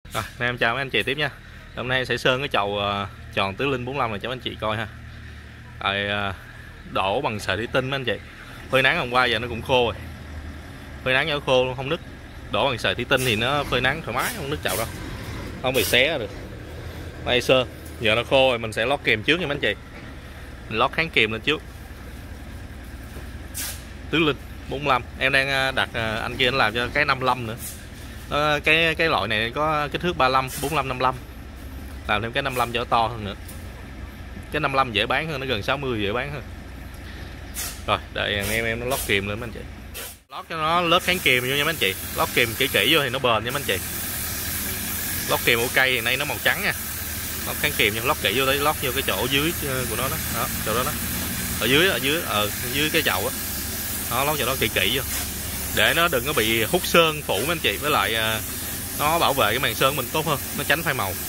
Rồi, em chào mấy anh chị tiếp nha. Hôm nay sẽ sơn cái chậu tròn tứ linh 45 này cho anh chị coi ha. Rồi đổ bằng sợi thủy tinh mấy anh chị. Phơi nắng hôm qua giờ nó cũng khô rồi. Phơi nắng cho nó khô luôn không nứt. Đổ bằng sợi thủy tinh thì nó phơi nắng thoải mái không nứt chậu đâu. Không bị xé được. Đây sơn. Giờ nó khô rồi mình sẽ lót kìm trước nha mấy anh chị. Mình lót kháng kìm lên trước. Tứ linh 45. Em đang đặt anh kia anh làm cho cái 55 nữa. Cái loại này có kích thước 35, 45, 55. Làm thêm cái 55 cho to hơn nữa. Cái 55 dễ bán hơn, nó gần 60 dễ bán hơn. Rồi, đợi em nó lót kìm lên mấy anh chị. Lót cho nó lớp kháng kìm vô nha mấy anh chị. Lót kìm kỹ kỹ vô thì nó bền nha mấy anh chị. Lót kìm ok thì nay nó màu trắng nha. Lót kháng kìm nhưng lót kỹ vô đấy, lót vô cái chỗ dưới của nó đó. Đó, chỗ đó đó. Ở dưới cái chậu á. Nó lót cho nó kỹ kỹ vô. Để nó đừng có bị hút sơn phủ mấy anh chị, với lại nó bảo vệ cái màn sơn của mình tốt hơn, nó tránh phai màu.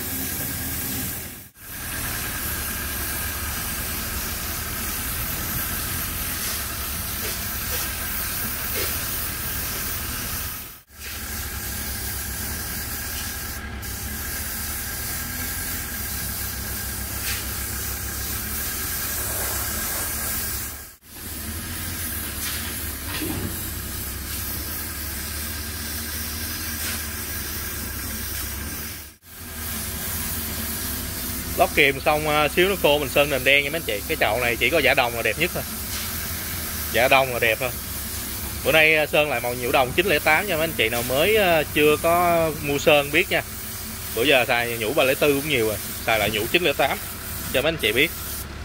Lót kìm xong xíu nó khô mình sơn nền đen nha mấy anh chị. Cái chậu này chỉ có giả đồng là đẹp nhất thôi. Giả đồng là đẹp thôi. Bữa nay sơn lại màu nhũ đồng 908 nha mấy anh chị nào mới chưa có mua sơn biết nha. Bữa giờ xài nhũ 304 cũng nhiều rồi, xài lại nhũ 908 cho mấy anh chị biết.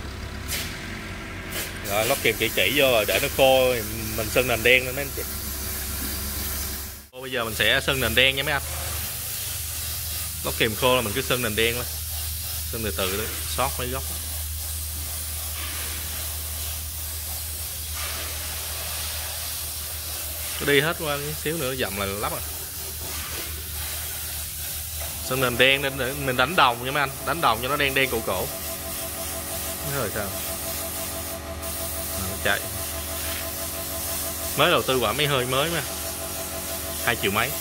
Rồi lót kìm kỹ kỹ vô rồi để nó khô mình sơn nền đen lên mấy anh chị. Bây giờ mình sẽ sơn nền đen nha mấy anh. Lót kìm khô là mình cứ sơn nền đen lên. Sơn từ từ đấy, sót mấy góc. Cứ đi hết qua một xíu nữa dặm là lắp rồi. Sơn nền đen nên để mình đánh đồng nha mấy anh, đánh đồng cho nó đen đen cổ cổ. Rồi sao? Chạy. Mới đầu tư quả máy hơi mới mà. 2 triệu mấy.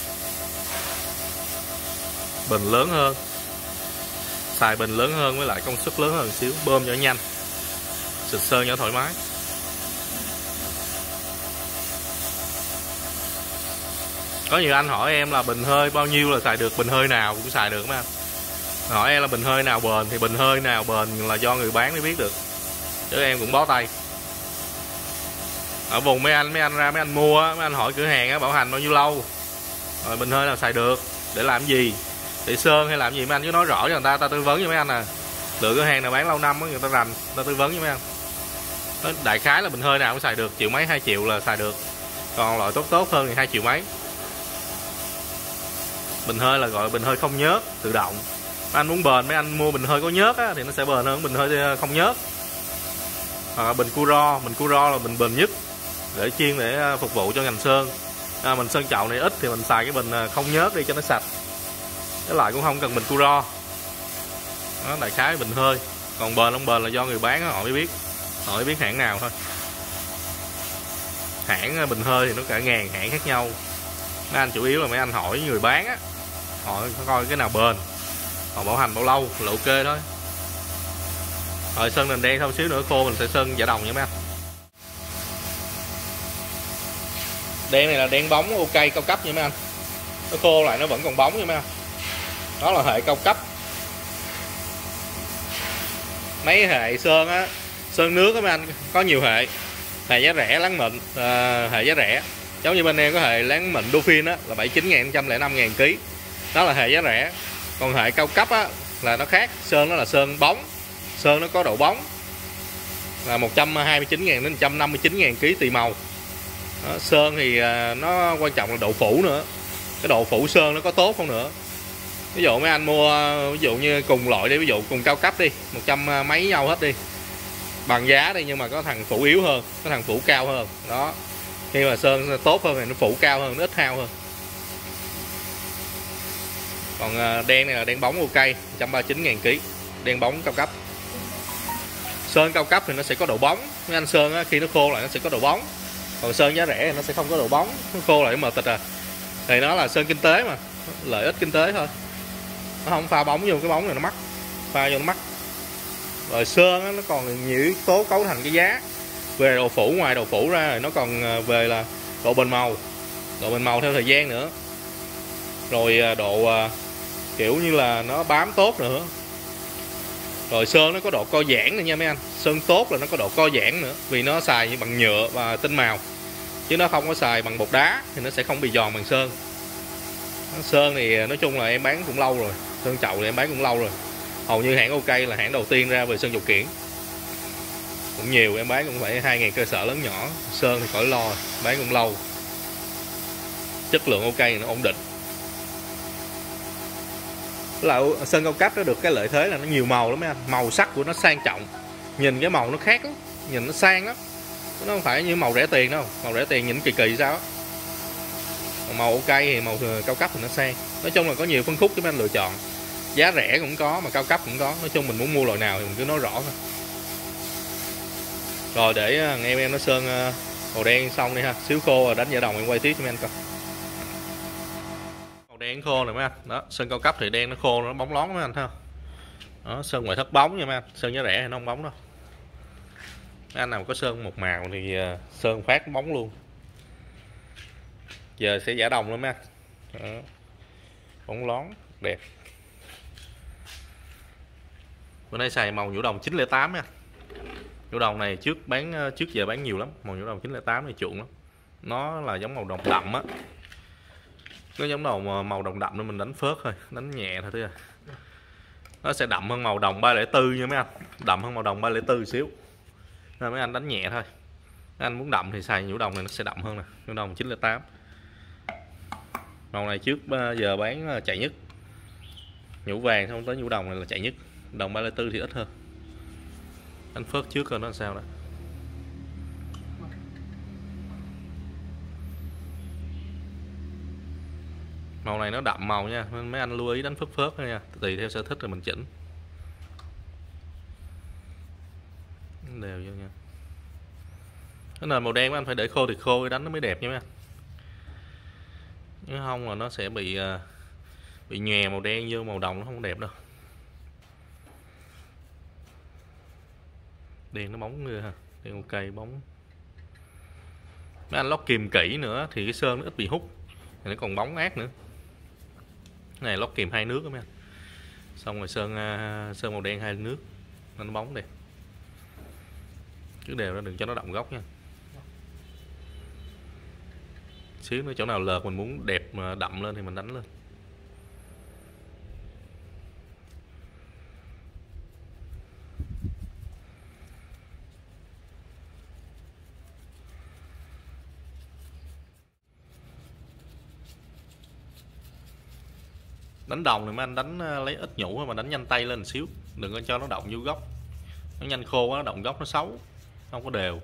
Bình lớn hơn. Xài bình lớn hơn với lại công suất lớn hơn xíu, bơm cho nhanh, xịt sơn cho thoải mái. Có nhiều anh hỏi em là bình hơi bao nhiêu là xài được, bình hơi nào cũng xài được mấy anh. Hỏi em là bình hơi nào bền thì bình hơi nào bền là do người bán mới biết được, chứ em cũng bó tay. Ở vùng mấy anh ra mấy anh mua, mấy anh hỏi cửa hàng bảo hành bao nhiêu lâu, rồi bình hơi nào xài được, để làm gì, để sơn hay làm gì mấy anh cứ nói rõ cho người ta tư vấn cho mấy anh à. Lựa cửa hàng nào bán lâu năm người ta rành, người ta tư vấn cho mấy anh. Nó đại khái là bình hơi nào cũng xài được, triệu mấy 2 triệu là xài được. Còn loại tốt hơn thì 2 triệu mấy. Bình hơi là gọi là bình hơi không nhớt, tự động. Mấy anh muốn bền, mấy anh mua bình hơi có nhớt á, thì nó sẽ bền hơn bình hơi không nhớt. Hoặc bình Curo là bình bền nhất, để chuyên để phục vụ cho ngành sơn. Mình sơn chậu này ít thì mình xài cái bình không nhớt đi cho nó sạch. Cái lại cũng không cần bình Curo. Đó, đại khái bình hơi. Còn bền không bền là do người bán họ mới biết. Họ mới biết hãng nào thôi. Hãng bình hơi thì nó cả ngàn hãng khác nhau. Mấy anh chủ yếu là mấy anh hỏi người bán á, họ coi cái nào bền, họ bảo hành bao lâu là ok thôi. Rồi sơn nền đen, sau xíu nữa khô mình sẽ sơn giả đồng nha mấy anh. Đen này là đen bóng ok cao cấp nha mấy anh. Nó khô lại nó vẫn còn bóng nha mấy anh. Đó là hệ cao cấp. Mấy hệ sơn á, sơn nước á mấy anh, có nhiều hệ. Hệ giá rẻ láng mịn, hệ giá rẻ. Giống như bên em có hệ láng mịn Dolphin á là 79.105.000 kg. Đó là hệ giá rẻ. Còn hệ cao cấp á là nó khác, sơn nó là sơn bóng. Sơn nó có độ bóng. Là 129.000 đến 159.000 kg tùy màu. Đó, sơn thì nó quan trọng là độ phủ nữa. Cái độ phủ sơn nó có tốt không nữa. Ví dụ mấy anh mua ví dụ như cùng loại đi, ví dụ cùng cao cấp đi, 100 mấy nhau hết đi, bằng giá đi, nhưng mà có thằng phủ yếu hơn, có thằng phủ cao hơn. Đó, khi mà sơn tốt hơn thì nó phủ cao hơn, nó ít hao hơn. Còn đen này là đen bóng ok, 139.000 kg, đen bóng cao cấp. Sơn cao cấp thì nó sẽ có độ bóng. Mấy anh sơn á, khi nó khô lại nó sẽ có độ bóng. Còn sơn giá rẻ thì nó sẽ không có độ bóng, nó khô lại mờ tịch à. Thì nó là sơn kinh tế mà, lợi ích kinh tế thôi. nó không pha bóng vô cái bóng này nó mắc, pha vô nó mắc. Rồi sơn á, nó còn nhiều yếu tố cấu thành cái giá. Về độ phủ, ngoài độ phủ ra rồi nó còn về là độ bền màu theo thời gian nữa, rồi độ kiểu như là nó bám tốt nữa. Rồi sơn nó có độ co giãn nữa nha mấy anh. Sơn tốt là nó có độ co giãn nữa, vì nó xài bằng nhựa và tinh màu, chứ nó không có xài bằng bột đá thì nó sẽ không bị giòn bằng sơn. Sơn thì nói chung là em bán cũng lâu rồi, sơn chậu thì em bán cũng lâu rồi. Hầu như hãng OK là hãng đầu tiên ra về sơn dầu kiển, cũng nhiều, em bán cũng phải 2.000 cơ sở lớn nhỏ. Sơn thì khỏi lo, bán cũng lâu, chất lượng OK thì nó ổn định. Là sơn cao cấp nó được cái lợi thế là nó nhiều màu lắm mấy anh, màu sắc của nó sang trọng, nhìn cái màu nó khác lắm, nhìn nó sang lắm, nó không phải như màu rẻ tiền đâu. Màu rẻ tiền nhìn kỳ kỳ sao á, màu OK thì màu cao cấp thì nó sang. Nói chung là có nhiều phân khúc cho mấy anh lựa chọn, giá rẻ cũng có mà cao cấp cũng có. Nói chung mình muốn mua loại nào thì mình cứ nói rõ thôi. Rồi để anh em nó sơn màu đen xong đi ha, xíu khô rồi đánh giả đồng em quay tiếp cho mấy anh coi. Màu đen khô này mấy anh, đó sơn cao cấp thì đen nó khô nó bóng lón mấy anh thấy không. Đó, sơn ngoại thất bóng nha mấy anh, sơn giá rẻ thì nó không bóng đâu. Mấy anh nào có sơn một màu thì sơn phát bóng luôn. Giờ sẽ giả đồng luôn mấy anh. Đó, bóng lón đẹp. Bữa nay xài màu nhũ đồng 908 nha. Nhũ đồng này trước giờ bán nhiều lắm, màu nhũ đồng 908 này chuộng lắm. Nó là giống màu đồng đậm á. Cái giống màu đồng đậm nên mình đánh phớt thôi, đánh nhẹ thôi thôi. Nó sẽ đậm hơn màu đồng 304 nha mấy anh, đậm hơn màu đồng 304 xíu. Nên mấy anh đánh nhẹ thôi. Mấy anh muốn đậm thì xài nhũ đồng này nó sẽ đậm hơn nè, nhũ đồng 908. Màu này trước giờ bán chạy nhất. Nhũ vàng không tới nhũ đồng này là chạy nhất. Đồng 304 thì ít hơn. Đánh phớt trước coi nó làm sao đó. Màu này nó đậm màu nha, nên mấy anh lưu ý đánh phớt phớt nha, tùy theo sở thích rồi mình chỉnh. Đều vô nha. Cái nền màu đen mấy anh phải để khô thì khô đánh nó mới đẹp nha mấy anh. Nếu không là nó sẽ bị nhòe màu đen vô màu đồng nó không đẹp đâu. Đen nó bóng nữa ha, đen OK bóng. Mấy anh lót kìm kỹ nữa thì cái sơn nó ít bị hút, thì nó còn bóng ác nữa. Cái này lót kìm 2 nước đó mấy anh. Xong rồi sơn màu đen 2 nước nên nó bóng đẹp. Cứ đều ra đừng cho nó đậm góc nha. Xíu nữa chỗ nào lợt mình muốn đẹp mà đậm lên thì mình đánh lên. Đánh đồng thì mấy anh đánh lấy ít nhũ mà đánh nhanh tay lên một xíu, đừng có cho nó động vô góc. Nó nhanh khô quá, nó động góc nó xấu, không có đều.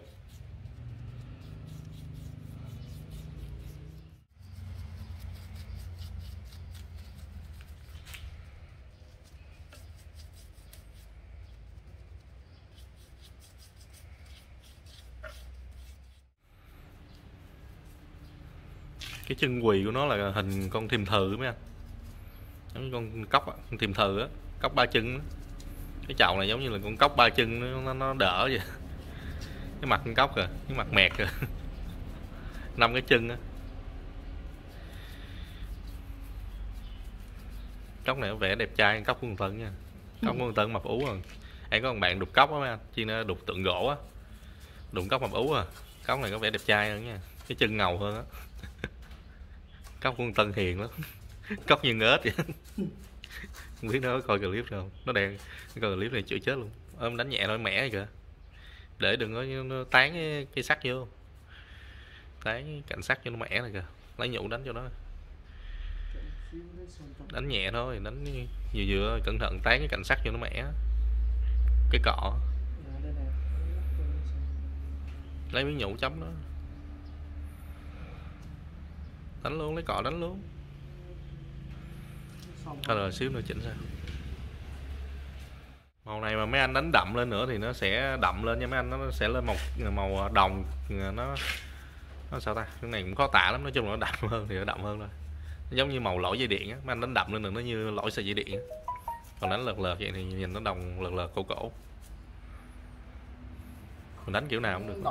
Cái chân quỳ của nó là hình con thiềm thừ mấy anh, giống như con cóc á, con thiềm thừ á, cóc 3 chân đó. Cái chậu này giống như là con cóc 3 chân nó đỡ vậy. Cái mặt con cóc kìa, cái mặt mẹt kìa. 5 cái chân á. Cóc này có vẻ đẹp trai hơn cóc của con Tân nha. Cóc của con Tân mập ú rồi. Em có một bạn đục cóc á mấy anh, chi nó đục tượng gỗ á, đụng cóc mập ú à. Cóc này có vẻ đẹp trai hơn nha, cái chân ngầu hơn á. Cóc của con Tân hiền lắm. Cóc như ếch vậy. Không biết nó có coi clip không, nó đen coi clip này chửi chết luôn. Ôm đánh nhẹ thôi mẻ kìa, để đừng có nó tán cái sắt vô, tán cạnh sắt cho nó mẻ này kìa, lấy nhũ đánh cho nó, đánh nhẹ thôi, đánh vừa vừa cẩn thận tán cái cạnh sắt cho nó mẻ. Cái cọ lấy miếng nhũ chấm đó, đánh luôn, lấy cọ đánh luôn. Thôi rồi xíu nữa chỉnh sao. Màu này mà mấy anh đánh đậm lên nữa thì nó sẽ đậm lên nha mấy anh, nó sẽ lên màu đồng, nó sao ta, cái này cũng khó tả lắm, nói chung là nó đậm hơn thì nó đậm hơn thôi. giống như màu lõi dây điện á, mấy anh đánh đậm lên nó như lõi sợi dây điện á. Còn đánh lợt lợt vậy thì nhìn nó đồng lợt lợt cổ. Mình đánh kiểu nào cũng được.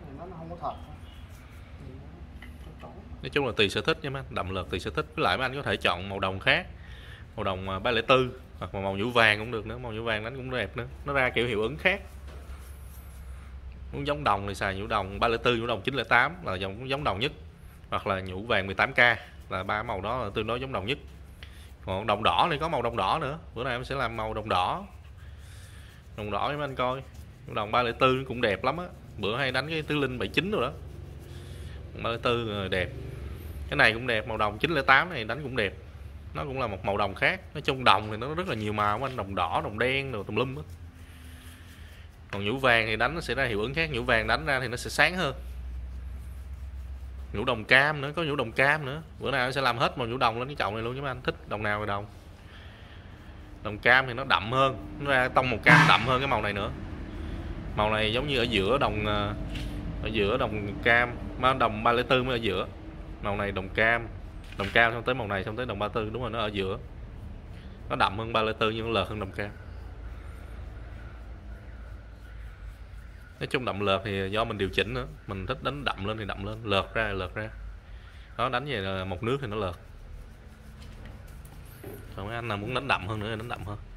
Nói chung là tùy sở thích nha mấy anh, đậm lợt tùy sở thích. Với lại mấy anh có thể chọn màu đồng khác, màu đồng 304 hoặc màu nhũ vàng cũng được nữa, màu nhũ vàng đánh cũng đẹp nữa, nó ra kiểu hiệu ứng khác. Muốn giống đồng thì xài nhũ đồng 304, nhũ đồng 908 là giống đồng nhất, hoặc là nhũ vàng 18K là ba màu đó là tương đối giống đồng nhất. Còn đồng đỏ thì có màu đồng đỏ nữa, bữa nay em sẽ làm màu đồng đỏ cho mấy anh coi. Nhũ đồng 304 cũng đẹp lắm á, bữa hay đánh cái tứ linh 79 rồi đó. 304 đẹp. Cái này cũng đẹp, màu đồng 908 này đánh cũng đẹp. Nó cũng là một màu đồng khác. Nói chung đồng thì nó rất là nhiều màu anh, đồng đỏ, đồng đen rồi tùm lum á. Còn nhũ vàng thì đánh nó sẽ ra hiệu ứng khác, nhũ vàng đánh ra thì nó sẽ sáng hơn. Nhũ đồng cam nữa, có nhũ đồng cam nữa. Bữa nào sẽ làm hết màu nhũ đồng lên cái chậu này luôn, chứ mấy anh thích đồng nào thì đồng. Đồng cam thì nó đậm hơn, nó ra tông màu cam đậm hơn cái màu này nữa. Màu này giống như ở giữa đồng cam, mà đồng 304 mới ở giữa. Màu này đồng cam xong tới màu này xong tới đồng 34, đúng rồi, nó ở giữa. Nó đậm hơn 304 nhưng nó lợt hơn đồng cam. Nói chung đậm lợt thì do mình điều chỉnh nữa, mình thích đánh đậm lên thì đậm lên, lợt ra. Đó, đánh về là một nước thì nó lợt. Còn mấy anh nào muốn đánh đậm hơn nữa thì đánh đậm hơn.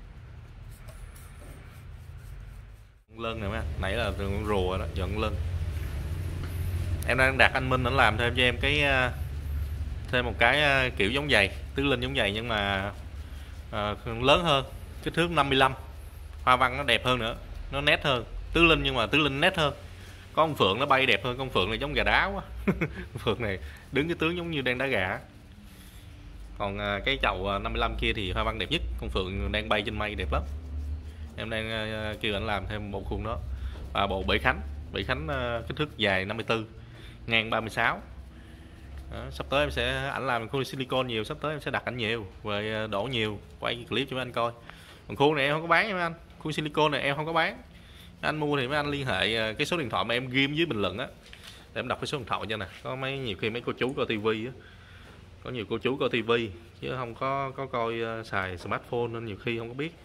Lân này mấy anh, nãy là con rùa đó, chọn lân. Em đang đặt anh Minh anh làm thêm cho em thêm một cái kiểu giống giày, tứ linh giống giày nhưng mà lớn hơn, kích thước 55, hoa văn nó đẹp hơn nữa, nó nét hơn. Tứ linh nhưng mà tứ linh nét hơn. Có con phượng nó bay đẹp hơn, con phượng này giống gà đá quá. Con phượng này đứng cái tướng giống như đang đá gà. Còn cái chậu 55 kia thì hoa văn đẹp nhất, con phượng đang bay trên mây đẹp lắm. Em đang kêu anh làm thêm bộ khuôn đó. Và bộ bể khánh kích thước dài 54, ngang 36. Đó, sắp tới em sẽ ảnh làm khuôn silicon nhiều, sắp tới em sẽ đặt ảnh nhiều về đổ nhiều, quay clip cho mấy anh coi. Còn khuôn này em không có bán nha mấy anh, khuôn silicon này em không có bán. Anh mua thì mấy anh liên hệ cái số điện thoại mà em ghim dưới bình luận á, để em đọc cái số điện thoại cho nè. Có nhiều khi mấy cô chú coi tivi á, có nhiều cô chú coi tivi chứ không có coi xài smartphone nên nhiều khi không có biết.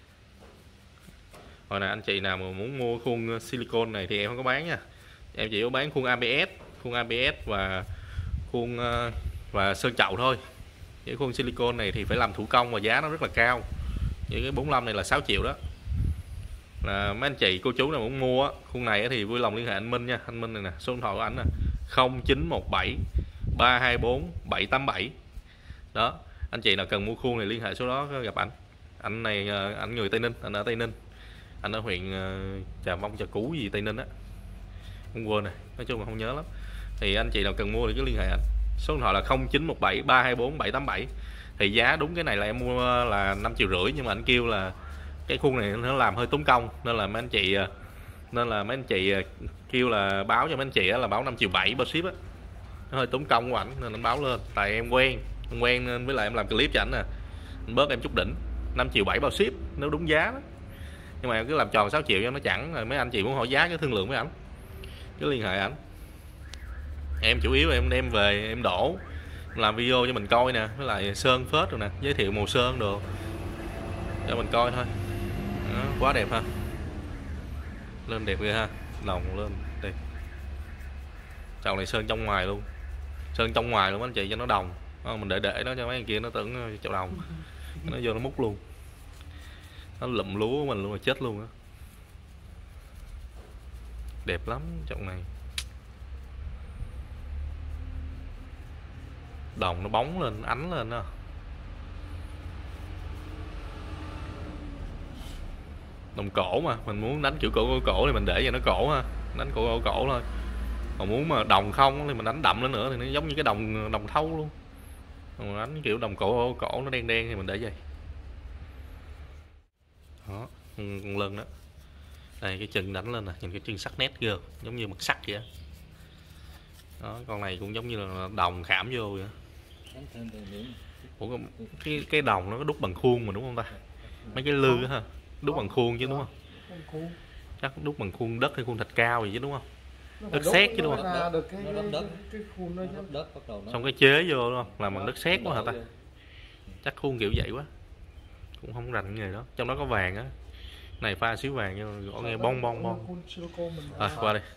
Hồi nè anh chị nào mà muốn mua khuôn silicon này thì em không có bán nha, em chỉ có bán khuôn ABS và khuôn và sơn chậu thôi. Cái khuôn silicon này thì phải làm thủ công và giá nó rất là cao. Như cái 45 này là 6 triệu đó. Là mấy anh chị cô chú nào muốn mua khuôn này thì vui lòng liên hệ anh Minh nha. Anh Minh này nè, số điện thoại của anh nè, 0917 324 787. Đó, anh chị nào cần mua khuôn thì liên hệ số đó gặp ảnh. Anh này ảnh người Tây Ninh, anh ở Tây Ninh. Anh ở huyện Trà Vong, Trà Cú gì Tây Ninh á. Không quên này, nói chung là không nhớ lắm. Thì anh chị nào cần mua thì cứ liên hệ anh. Số điện thoại là 0917 324 787. Thì giá đúng cái này là em mua là 5,5 triệu, nhưng mà anh kêu là cái khuôn này nó làm hơi tốn công nên là mấy anh chị kêu là báo cho mấy anh chị là báo 5,7 triệu bao ship á. Nó hơi tốn công của ảnh nên anh báo lên. Tại em quen nên với lại em làm clip cho ảnh nè, anh bớt em chút đỉnh. 5,7 triệu bao ship nếu đúng giá đó. Nhưng mà em cứ làm tròn 6 triệu cho nó chẳng. Rồi mấy anh chị muốn hỏi giá cứ thương lượng với ảnh, cứ liên hệ ảnh. Em chủ yếu em đem về em đổ, làm video cho mình coi nè, với lại sơn phết rồi nè, giới thiệu màu sơn đồ cho mình coi thôi. Đó, quá đẹp ha, lên đẹp ghê ha, đồng lên đẹp. Chậu này sơn trong ngoài luôn, anh chị cho nó đồng. Mình để nó cho mấy anh kia nó tưởng chậu đồng, nó vô nó múc luôn, nó lụm lúa của mình luôn, là chết luôn á. Đẹp lắm chậu này, đồng nó bóng lên, ánh lên đó. Đồng cổ mà mình muốn đánh kiểu cổ thì mình để cho nó cổ ha, đánh cổ thôi. Còn muốn mà đồng không thì mình đánh đậm lên nữa thì nó giống như cái đồng thau luôn. Còn đánh kiểu đồng cổ nó đen thì mình để vậy. Đó, con lân đó. Đây cái chân đánh lên nè, nhìn cái chân sắc nét ghê, giống như mặt sắt vậy. Đó, con này cũng giống như là đồng khảm vô vậy. Ủa, cái đồng nó có đúc bằng khuôn mà đúng không ta? Mấy cái lư ha, đúc bằng khuôn chứ đúng không? Chắc đúc bằng khuôn đất hay khuôn thạch cao gì chứ đúng không? Đất sét chứ đúng không? Được cái khuôn đó chứ. Đất bắt đầu nó Xong cái chế vô đúng không? Làm bằng đất sét quá hả ta? Chắc khuôn kiểu vậy quá. Cũng không rành nghề đó. Trong đó có vàng á. Này pha xíu vàng vô gõ nghe bong bong bong. Qua đây.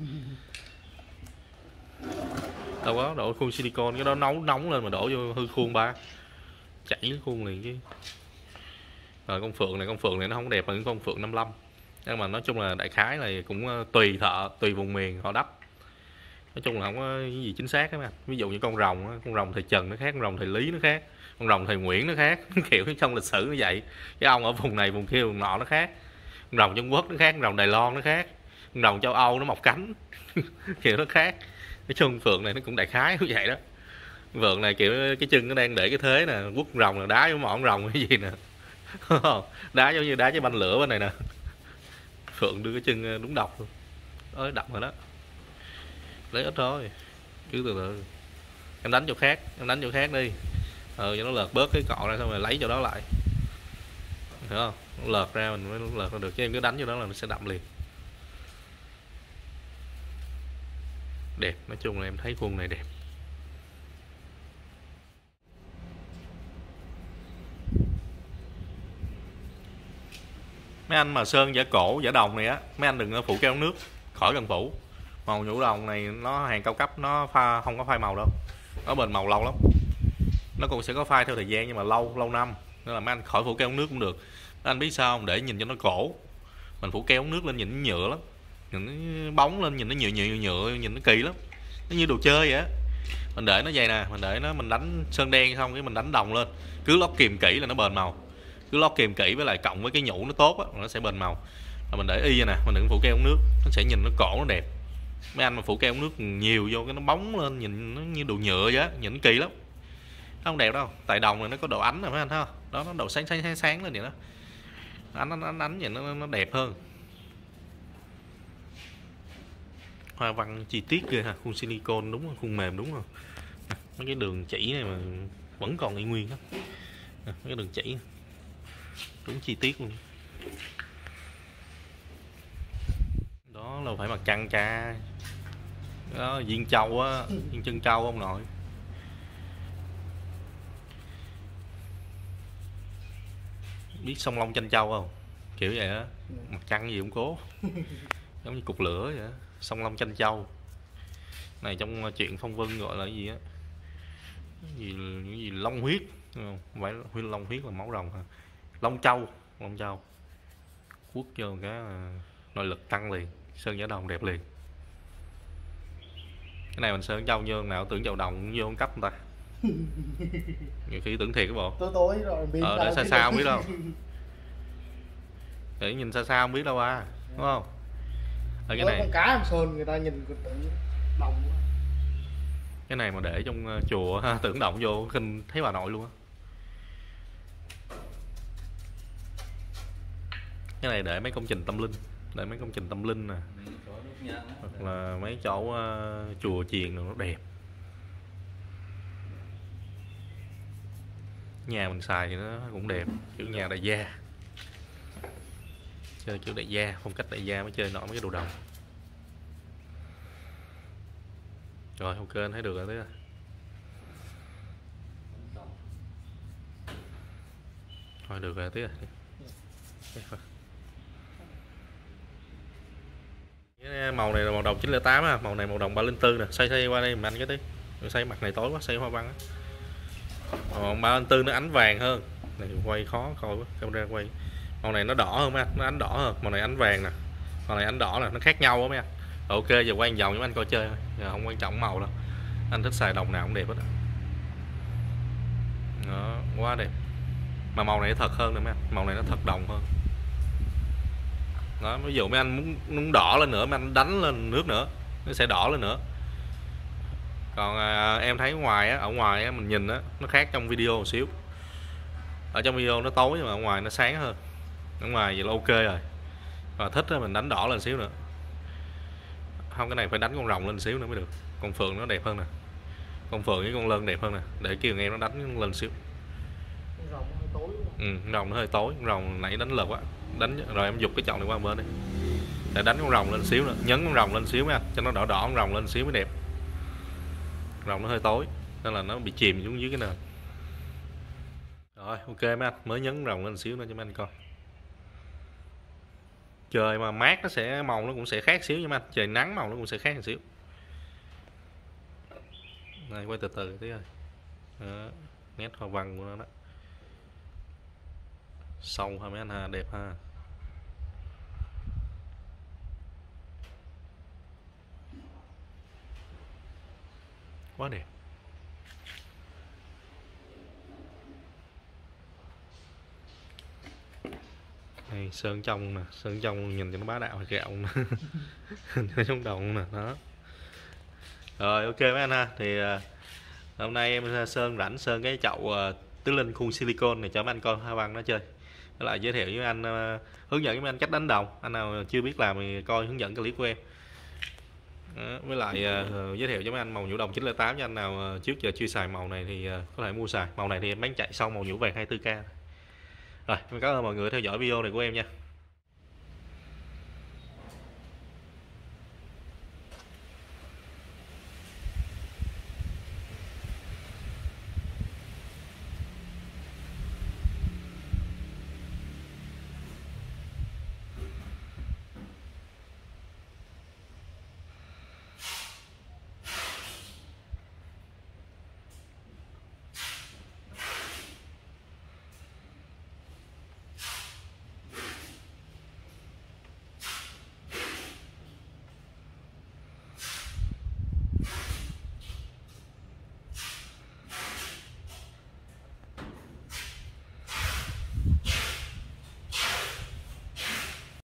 Đâu có đổ khuôn silicon, cái đó nóng lên mà đổ vô hư khuôn ba. Chảy cái khuôn liền chứ. Rồi con phượng này nó không đẹp bằng con phượng 55. Nhưng mà nói chung là đại khái là cũng tùy thợ, tùy vùng miền họ đắp. Nói chung là không có cái gì chính xác các bạn. Ví dụ như con rồng thầy Trần nó khác, con rồng thầy Lý nó khác, con rồng thầy Nguyễn nó khác. Kiểu trong lịch sử như vậy. Cái ông ở vùng này vùng kia vùng nọ nó khác. Con rồng Trung Quốc nó khác, con rồng Đài Loan nó khác, con rồng châu Âu nó mọc cánh. Kiểu nó khác. Cái chân phượng này nó cũng đại khái như vậy đó. Phượng này kiểu cái chân nó đang để cái thế nè, quất rồng là đá với mọn rồng cái gì nè. Đá giống như đá với banh lửa bên này nè. Phượng đưa cái chân đúng độc luôn. Ơi độc rồi đó. Lấy ít thôi. Cứ từ từ. Em đánh chỗ khác đi. Cho nó lợt bớt cái cọ ra xong rồi lấy chỗ đó lại. Hiểu không? Nó lợt ra mình mới lợt ra được, chứ em cứ đánh vô đó là nó sẽ đậm liền. Đẹp, nói chung là em thấy khuôn này đẹp. Mấy anh mà sơn giả cổ, giả đồng này á, mấy anh đừng phủ keo nước, khỏi cần phủ. Màu nhũ đồng này nó hàng cao cấp, nó không có phai màu đâu, nó bền màu lâu lắm. Nó cũng sẽ có phai theo thời gian nhưng mà lâu năm, nên là mấy anh khỏi phủ keo nước cũng được. Mấy anh biết sao không? Để nhìn cho nó cổ, mình phủ keo nước lên nhìn nó nhựa lắm, nhìn nó bóng lên nhìn nó nhựa, nhìn nó kỳ lắm, nó như đồ chơi vậy á. Mình để nó vậy nè, mình đánh sơn đen xong cái mình đánh đồng lên, cứ lót kìm kỹ là nó bền màu. Cứ lót kìm kỹ với lại cộng với cái nhũ nó tốt á, nó sẽ bền màu. Mà mình để y vậy nè, mình đừng phủ keo nước, nó sẽ nhìn nó cổ nó đẹp. Mấy anh mà phủ keo nước nhiều vô cái nó bóng lên nhìn nó như đồ nhựa vậy á, nhìn nó kỳ lắm. Nó không đẹp đâu, tại đồng này nó có độ ánh rồi mấy anh thấy không? Đó, nó độ sáng lên vậy đó. Ánh vậy nó đẹp hơn. Hoa văn chi tiết ghê ha, khuôn silicon đúng không? Khuôn mềm đúng không? Mấy cái đường chỉ này mà vẫn còn y nguyên đó. Mấy cái đường chỉ đúng chi tiết luôn. Đó là phải mặt trăng cha. Đó, viên trâu á, viên chân trâu ông nội. Biết sông Long Tranh Châu không? Kiểu vậy á, mặt trăng gì cũng cố. Giống như cục lửa vậy á, sông Long Tranh Châu. Này trong chuyện phong vân gọi là cái gì á? Cái gì long huyết, không phải long huyết là máu rồng hả? Long Châu. Quất vô cái nội lực tăng liền, sơn giả đồng đẹp liền. Cái này mình sơn châu vô nào tưởng châu đồng vô cấp người ta. Nhiều khi tưởng thiệt cái bộ. Tối rồi biết. Để xa không biết đâu. Để nhìn xa không biết đâu đúng không? Ở cái này con cá em sơn người ta nhìn tự đồng. Cái này mà để trong chùa tưởng động vô kinh thấy bà nội luôn á. Cái này để mấy công trình tâm linh, nè, hoặc là mấy chỗ chùa chiền nó đẹp. Nhà mình xài thì nó cũng đẹp, kiểu nhà đại gia, chơi kiểu đại gia, phong cách đại gia mới chơi nổi mấy cái đồ đồng. Rồi ok anh thấy được rồi đấy. Thôi được rồi tí rồi. Cái màu này là màu đồng 908 á, màu này màu đồng 304 nè, xoay qua đây mà anh cái tí. Xoay mặt này tối quá, xoay hoa văn á. Màu 304 nó ánh vàng hơn. Này quay khó coi quá, camera quay. Màu này nó đỏ hơn mấy anh, nó ánh đỏ hơn, màu này ánh vàng nè. Màu này ánh đỏ nè, nó khác nhau á mấy anh. Ok giờ quay vòng cho anh coi chơi thôi, giờ không quan trọng màu đâu. Anh thích xài đồng nào cũng đẹp hết. Đó, quá đẹp. Mà màu này thật hơn nè mấy anh, màu này nó thật đồng hơn. Đó, ví dụ mấy anh muốn đỏ lên nữa, mấy anh đánh lên nước nữa, nó sẽ đỏ lên nữa. Còn em thấy ngoài á, ở ngoài á, mình nhìn á, nó khác trong video một xíu. Ở trong video nó tối nhưng mà ở ngoài nó sáng hơn. Ở ngoài vậy là ok rồi. Và thích á, mình đánh đỏ lên xíu nữa. Không, cái này phải đánh con rồng lên xíu nữa mới được. Con phượng nó đẹp hơn nè. Con phượng với con lân đẹp hơn nè. Để kêu em nó đánh lên xíu. Con rồng nó hơi tối. Rồng nó hơi tối, rồng nãy đánh lợt quá. Đánh rồi em giục cái chậu này qua bên đi. để đánh con rồng lên xíu nữa, nhấn con rồng lên xíu nha, cho nó đỏ đỏ con rồng lên xíu mới đẹp. Rồng nó hơi tối nên là nó bị chìm xuống dưới cái nền. Rồi ok mấy anh, mới nhấn rồng lên xíu nữa cho mấy anh coi. Trời mà mát nó sẽ màu nó cũng sẽ khác xíu nha mấy anh, trời nắng màu nó cũng sẽ khác một xíu. Này quay từ từ tí rồi. Đó, nét hoa văn của nó đó. Sâu ha mấy anh ha, đẹp ha. Quá đẹp. Đây, sơn trong nè, sơn trong nhìn cho nó bá đạo hay gạo nè. Nó trong đồng nè, đó. Rồi ok mấy anh ha, thì hôm nay em sơn rảnh sơn cái chậu tứ linh khuôn silicon này cho mấy anh coi hoa văn nó chơi. Với lại giới thiệu với anh, hướng dẫn với mấy anh cách đánh đồng. Anh nào chưa biết làm thì coi hướng dẫn clip của em. Đó, với lại giới thiệu cho mấy anh màu nhũ đồng 908 cho anh nào trước giờ chưa xài màu này thì có thể mua xài. Màu này thì em bán chạy xong màu nhũ vàng 24K. Rồi, em cảm ơn mọi người theo dõi video này của em nha.